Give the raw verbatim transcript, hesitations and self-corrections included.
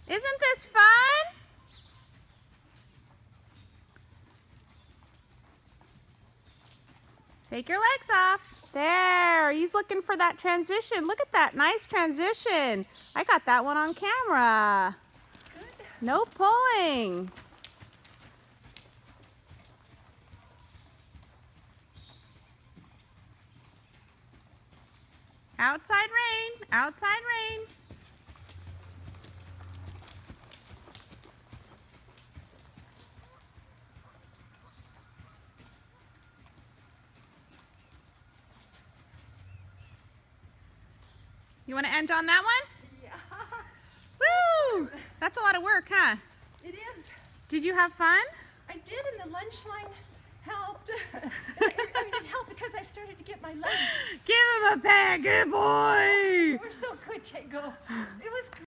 Isn't this fun? Take your legs off. There, he's looking for that transition. Look at that, nice transition. I got that one on camera. Good. No pulling. Outside rain, outside rain. You want to end on that one? Yeah. Woo! That's a lot of work, huh? It is. Did you have fun? I did, and the lunch line helped. I mean, it helped because I started to get my legs. Give him a pat, good boy! We're so good, Tango. It was great.